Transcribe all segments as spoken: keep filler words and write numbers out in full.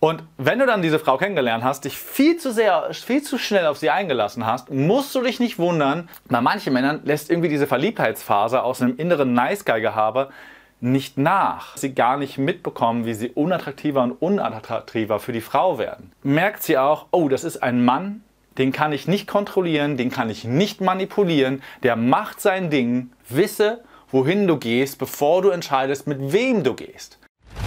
Und wenn du dann diese Frau kennengelernt hast, dich viel zu sehr, viel zu schnell auf sie eingelassen hast, musst du dich nicht wundern, bei manchen Männern lässt irgendwie diese Verliebtheitsphase aus einem inneren Nice-Guy-Gehabe nicht nach. Sie gar nicht mitbekommen, wie sie unattraktiver und unattraktiver für die Frau werden. Merkt sie auch, oh, das ist ein Mann, den kann ich nicht kontrollieren, den kann ich nicht manipulieren, der macht sein Ding. Wisse, wohin du gehst, bevor du entscheidest, mit wem du gehst.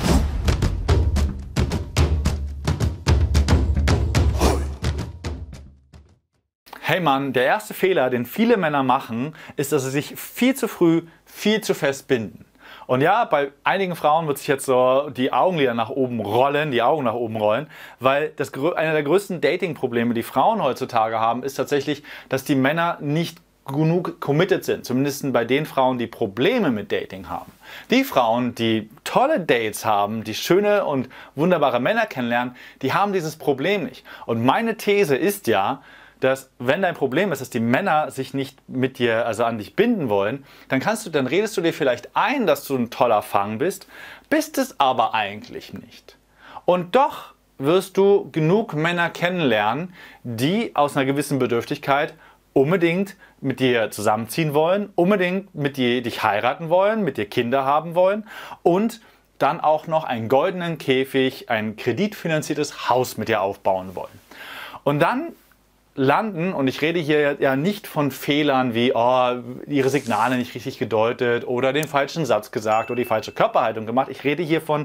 Hey Mann, der erste Fehler, den viele Männer machen, ist, dass sie sich viel zu früh, viel zu fest binden. Und ja, bei einigen Frauen wird sich jetzt so die Augenlider nach oben rollen, die Augen nach oben rollen, weil das, einer der größten Dating-Probleme, die Frauen heutzutage haben, ist tatsächlich, dass die Männer nicht genug committed sind. Zumindest bei den Frauen, die Probleme mit Dating haben. Die Frauen, die tolle Dates haben, die schöne und wunderbare Männer kennenlernen, die haben dieses Problem nicht. Und meine These ist ja, dass wenn dein Problem ist, dass die Männer sich nicht mit dir, also an dich binden wollen, dann kannst du, dann redest du dir vielleicht ein, dass du ein toller Fang bist, bist es aber eigentlich nicht. Und doch wirst du genug Männer kennenlernen, die aus einer gewissen Bedürftigkeit unbedingt mit dir zusammenziehen wollen, unbedingt mit dir dich heiraten wollen, mit dir Kinder haben wollen und dann auch noch einen goldenen Käfig, ein kreditfinanziertes Haus mit dir aufbauen wollen. Und dann landen, und ich rede hier ja nicht von Fehlern wie oh, ihre Signale nicht richtig gedeutet oder den falschen Satz gesagt oder die falsche Körperhaltung gemacht. Ich rede hier von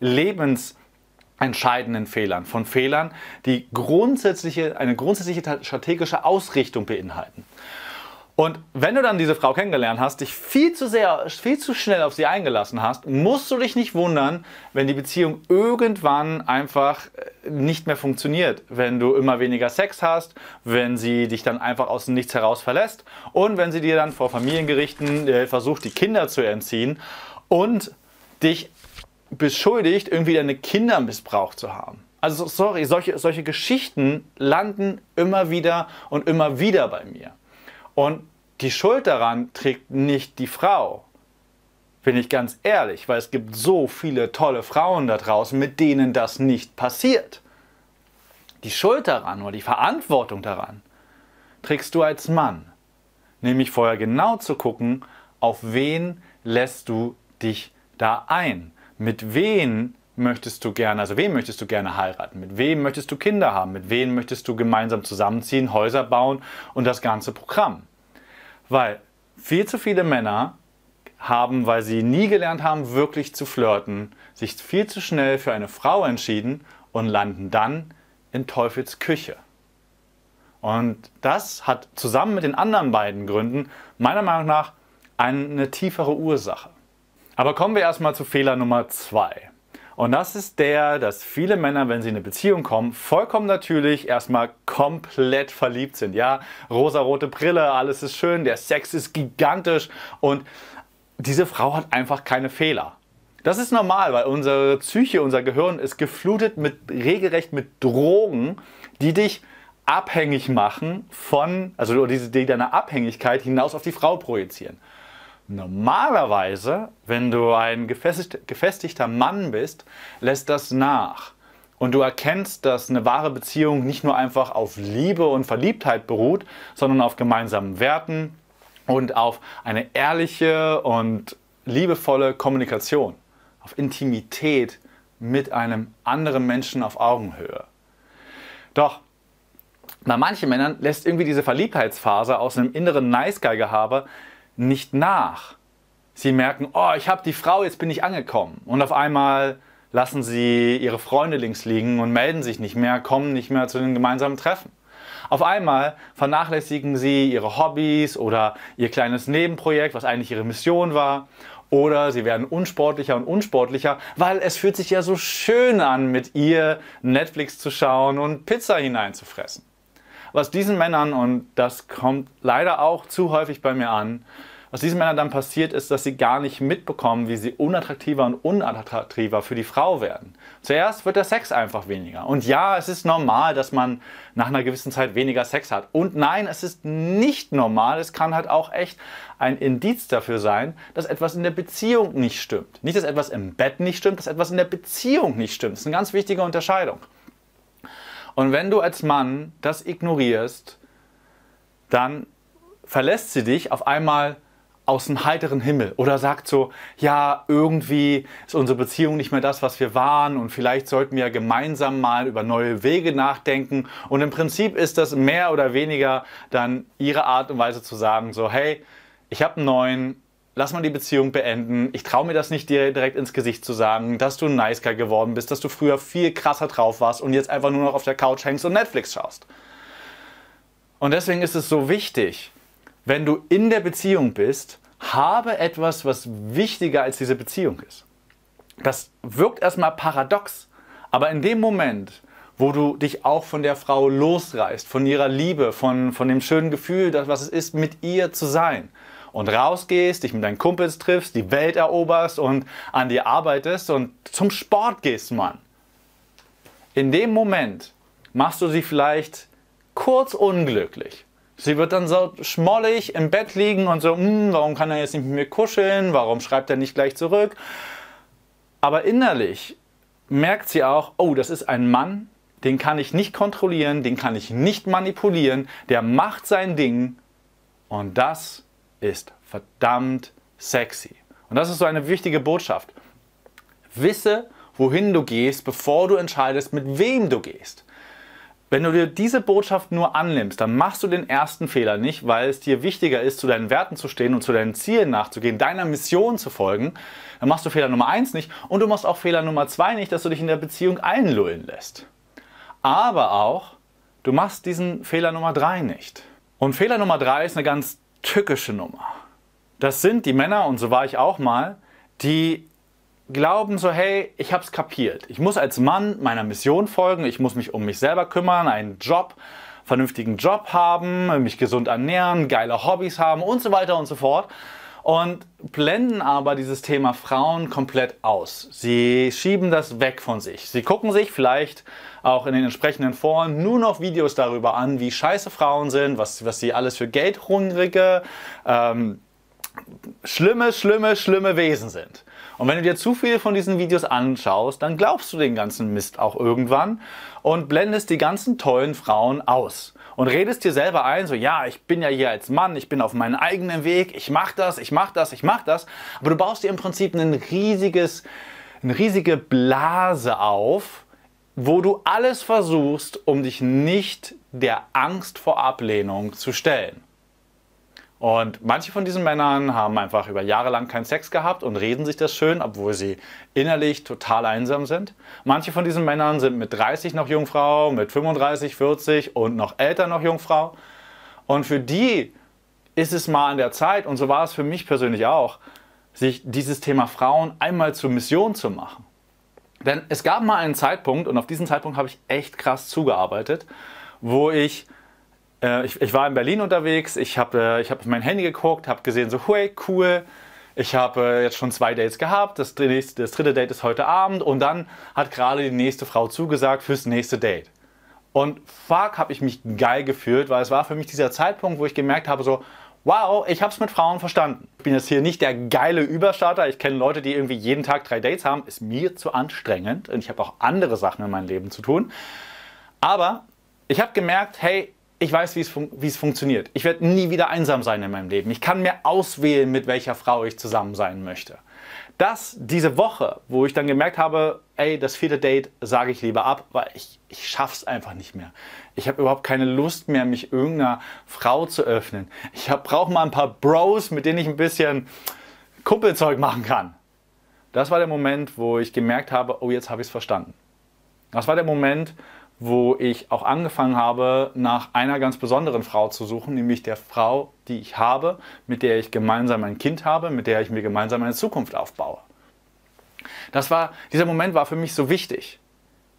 lebensentscheidenden Fehlern, von Fehlern, die grundsätzliche, eine grundsätzliche strategische Ausrichtung beinhalten. Und wenn du dann diese Frau kennengelernt hast, dich viel zu sehr, viel zu schnell auf sie eingelassen hast, musst du dich nicht wundern, wenn die Beziehung irgendwann einfach nicht mehr funktioniert. Wenn du immer weniger Sex hast, wenn sie dich dann einfach aus dem Nichts heraus verlässt und wenn sie dir dann vor Familiengerichten äh, versucht, die Kinder zu entziehen und dich beschuldigt, irgendwie deine Kinder missbraucht zu haben. Also sorry, solche, solche Geschichten landen immer wieder und immer wieder bei mir. Und die Schuld daran trägt nicht die Frau, bin ich ganz ehrlich, weil es gibt so viele tolle Frauen da draußen, mit denen das nicht passiert. Die Schuld daran oder die Verantwortung daran trägst du als Mann, nämlich vorher genau zu gucken, auf wen lässt du dich da ein, mit wem möchtest du gerne, also wen möchtest du gerne heiraten, mit wem möchtest du Kinder haben, mit wem möchtest du gemeinsam zusammenziehen, Häuser bauen und das ganze Programm. Weil viel zu viele Männer haben, weil sie nie gelernt haben, wirklich zu flirten, sich viel zu schnell für eine Frau entschieden und landen dann in Teufels Küche. Und das hat zusammen mit den anderen beiden Gründen meiner Meinung nach eine tiefere Ursache. Aber kommen wir erstmal zu Fehler Nummer zwei. Und das ist der, dass viele Männer, wenn sie in eine Beziehung kommen, vollkommen natürlich erstmal komplett verliebt sind. Ja, rosarote Brille, alles ist schön, der Sex ist gigantisch und diese Frau hat einfach keine Fehler. Das ist normal, weil unsere Psyche, unser Gehirn ist geflutet mit regelrecht mit Drogen, die dich abhängig machen von, also die, die deine Abhängigkeit hinaus auf die Frau projizieren. Normalerweise, wenn du ein gefestigter Mann bist, lässt das nach. Und du erkennst, dass eine wahre Beziehung nicht nur einfach auf Liebe und Verliebtheit beruht, sondern auf gemeinsamen Werten und auf eine ehrliche und liebevolle Kommunikation, auf Intimität mit einem anderen Menschen auf Augenhöhe. Doch bei manchen Männern lässt irgendwie diese Verliebtheitsphase aus einem inneren Nice-Guy-Gehabe nicht nach. Sie merken, oh, ich habe die Frau, jetzt bin ich angekommen. Und auf einmal lassen sie ihre Freunde links liegen und melden sich nicht mehr, kommen nicht mehr zu den gemeinsamen Treffen. Auf einmal vernachlässigen sie ihre Hobbys oder ihr kleines Nebenprojekt, was eigentlich ihre Mission war. Oder sie werden unsportlicher und unsportlicher, weil es fühlt sich ja so schön an, mit ihr Netflix zu schauen und Pizza hineinzufressen. Was diesen Männern, und das kommt leider auch zu häufig bei mir an, was diesen Männern dann passiert, ist, dass sie gar nicht mitbekommen, wie sie unattraktiver und unattraktiver für die Frau werden. Zuerst wird der Sex einfach weniger. Und ja, es ist normal, dass man nach einer gewissen Zeit weniger Sex hat. Und nein, es ist nicht normal. Es kann halt auch echt ein Indiz dafür sein, dass etwas in der Beziehung nicht stimmt. Nicht, dass etwas im Bett nicht stimmt, dass etwas in der Beziehung nicht stimmt. Das ist eine ganz wichtige Unterscheidung. Und wenn du als Mann das ignorierst, dann verlässt sie dich auf einmal aus dem heiteren Himmel oder sagt so, ja, irgendwie ist unsere Beziehung nicht mehr das, was wir waren und vielleicht sollten wir gemeinsam mal über neue Wege nachdenken. Und im Prinzip ist das mehr oder weniger dann ihre Art und Weise zu sagen, so, hey, ich habe einen neuen, lass mal die Beziehung beenden. Ich traue mir das nicht dir direkt ins Gesicht zu sagen, dass du ein Nice Guy geworden bist, dass du früher viel krasser drauf warst und jetzt einfach nur noch auf der Couch hängst und Netflix schaust. Und deswegen ist es so wichtig, wenn du in der Beziehung bist, habe etwas, was wichtiger als diese Beziehung ist. Das wirkt erstmal paradox, aber in dem Moment, wo du dich auch von der Frau losreißt, von ihrer Liebe, von, von dem schönen Gefühl, das, was es ist, mit ihr zu sein und rausgehst, dich mit deinen Kumpels triffst, die Welt eroberst und an dir arbeitest und zum Sport gehst, Mann. In dem Moment machst du sie vielleicht kurz unglücklich. Sie wird dann so schmollig im Bett liegen und so, hm, warum kann er jetzt nicht mit mir kuscheln, warum schreibt er nicht gleich zurück? Aber innerlich merkt sie auch, oh, das ist ein Mann, den kann ich nicht kontrollieren, den kann ich nicht manipulieren, der macht sein Ding und das ist verdammt sexy. Und das ist so eine wichtige Botschaft. Wisse, wohin du gehst, bevor du entscheidest, mit wem du gehst. Wenn du dir diese Botschaft nur annimmst, dann machst du den ersten Fehler nicht, weil es dir wichtiger ist, zu deinen Werten zu stehen und zu deinen Zielen nachzugehen, deiner Mission zu folgen. Dann machst du Fehler Nummer eins nicht und du machst auch Fehler Nummer zwei nicht, dass du dich in der Beziehung einlullen lässt. Aber auch, du machst diesen Fehler Nummer drei nicht. Und Fehler Nummer drei ist eine ganz tückische Nummer. Das sind die Männer, und so war ich auch mal, die glauben so, hey, ich hab's kapiert. Ich muss als Mann meiner Mission folgen, ich muss mich um mich selber kümmern, einen Job, vernünftigen Job haben, mich gesund ernähren, geile Hobbys haben und so weiter und so fort. Und blenden aber dieses Thema Frauen komplett aus. Sie schieben das weg von sich. Sie gucken sich vielleicht auch in den entsprechenden Foren nur noch Videos darüber an, wie scheiße Frauen sind, was, was sie alles für geldhungrige, ähm, schlimme, schlimme, schlimme Wesen sind. Und wenn du dir zu viel von diesen Videos anschaust, dann glaubst du den ganzen Mist auch irgendwann und blendest die ganzen tollen Frauen aus. Und redest dir selber ein, so, ja, ich bin ja hier als Mann, ich bin auf meinem eigenen Weg, ich mach das, ich mach das, ich mach das. Aber du baust dir im Prinzip ein riesiges, eine riesige Blase auf, wo du alles versuchst, um dich nicht der Angst vor Ablehnung zu stellen. Und manche von diesen Männern haben einfach über Jahre lang keinen Sex gehabt und reden sich das schön, obwohl sie innerlich total einsam sind. Manche von diesen Männern sind mit dreißig noch Jungfrau, mit fünfunddreißig, vierzig und noch älter noch Jungfrau. Und für die ist es mal an der Zeit, und so war es für mich persönlich auch, sich dieses Thema Frauen einmal zur Mission zu machen. Denn es gab mal einen Zeitpunkt, und auf diesen Zeitpunkt habe ich echt krass zugearbeitet, wo ich Ich, ich war in Berlin unterwegs, ich habe ich hab auf mein Handy geguckt, habe gesehen, so, hey, cool, ich habe jetzt schon zwei Dates gehabt, das, nächste, das dritte Date ist heute Abend und dann hat gerade die nächste Frau zugesagt fürs nächste Date. Und fuck, habe ich mich geil gefühlt, weil es war für mich dieser Zeitpunkt, wo ich gemerkt habe, so, wow, ich habe es mit Frauen verstanden. Ich bin jetzt hier nicht der geile Überstarter, ich kenne Leute, die irgendwie jeden Tag drei Dates haben, ist mir zu anstrengend und ich habe auch andere Sachen in meinem Leben zu tun. Aber ich habe gemerkt, hey, ich weiß, wie es, fun wie es funktioniert. Ich werde nie wieder einsam sein in meinem Leben. Ich kann mir auswählen, mit welcher Frau ich zusammen sein möchte. Das, diese Woche, wo ich dann gemerkt habe, ey, das vierte Date sage ich lieber ab, weil ich, ich schaff's einfach nicht mehr. Ich habe überhaupt keine Lust mehr, mich irgendeiner Frau zu öffnen. Ich brauche mal ein paar Bros, mit denen ich ein bisschen Kumpelzeug machen kann. Das war der Moment, wo ich gemerkt habe, oh, jetzt habe ich es verstanden. Das war der Moment, wo ich auch angefangen habe, nach einer ganz besonderen Frau zu suchen, nämlich der Frau, die ich habe, mit der ich gemeinsam ein Kind habe, mit der ich mir gemeinsam eine Zukunft aufbaue. Das war, dieser Moment war für mich so wichtig,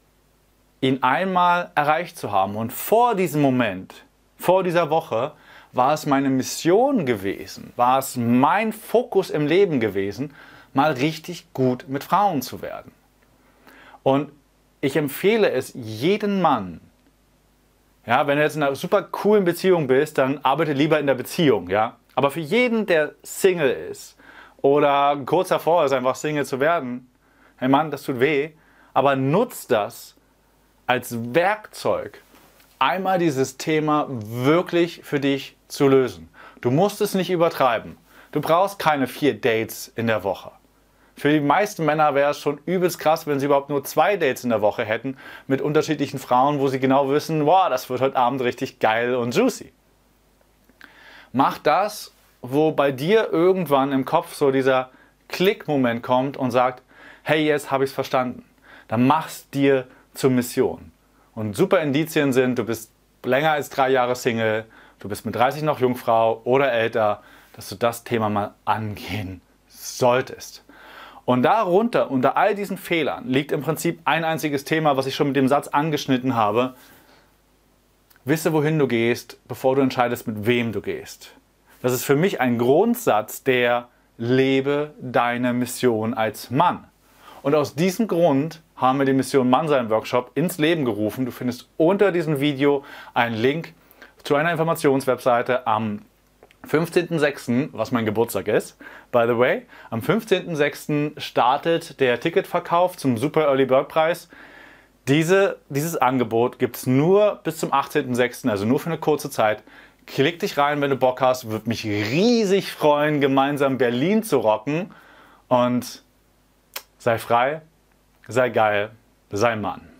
ihn einmal erreicht zu haben. Und vor diesem Moment, vor dieser Woche, war es meine Mission gewesen, war es mein Fokus im Leben gewesen, mal richtig gut mit Frauen zu werden. Und ich empfehle es jedem Mann, ja, wenn du jetzt in einer super coolen Beziehung bist, dann arbeite lieber in der Beziehung. Ja? Aber für jeden, der Single ist oder kurz davor ist, einfach Single zu werden, hey Mann, das tut weh, aber nutzt das als Werkzeug, einmal dieses Thema wirklich für dich zu lösen. Du musst es nicht übertreiben. Du brauchst keine vier Dates in der Woche. Für die meisten Männer wäre es schon übelst krass, wenn sie überhaupt nur zwei Dates in der Woche hätten mit unterschiedlichen Frauen, wo sie genau wissen, wow, das wird heute Abend richtig geil und juicy. Mach das, wo bei dir irgendwann im Kopf so dieser Klick-Moment kommt und sagt, hey, jetzt habe ich es verstanden. Dann mach's dir zur Mission. Und super Indizien sind, du bist länger als drei Jahre Single, du bist mit dreißig noch Jungfrau oder älter, dass du das Thema mal angehen solltest. Und darunter, unter all diesen Fehlern, liegt im Prinzip ein einziges Thema, was ich schon mit dem Satz angeschnitten habe. Wisse, wohin du gehst, bevor du entscheidest, mit wem du gehst. Das ist für mich ein Grundsatz, der lebe deine Mission als Mann. Und aus diesem Grund haben wir den Mission Mannsein Workshop ins Leben gerufen. Du findest unter diesem Video einen Link zu einer Informationswebseite am fünfzehnten sechsten, was mein Geburtstag ist, by the way. Am fünfzehnten sechsten startet der Ticketverkauf zum Super Early Bird Preis. Diese, dieses Angebot gibt es nur bis zum achtzehnten sechsten, also nur für eine kurze Zeit. Klick dich rein, wenn du Bock hast. Würde mich riesig freuen, gemeinsam Berlin zu rocken. Und sei frei, sei geil, sei Mann.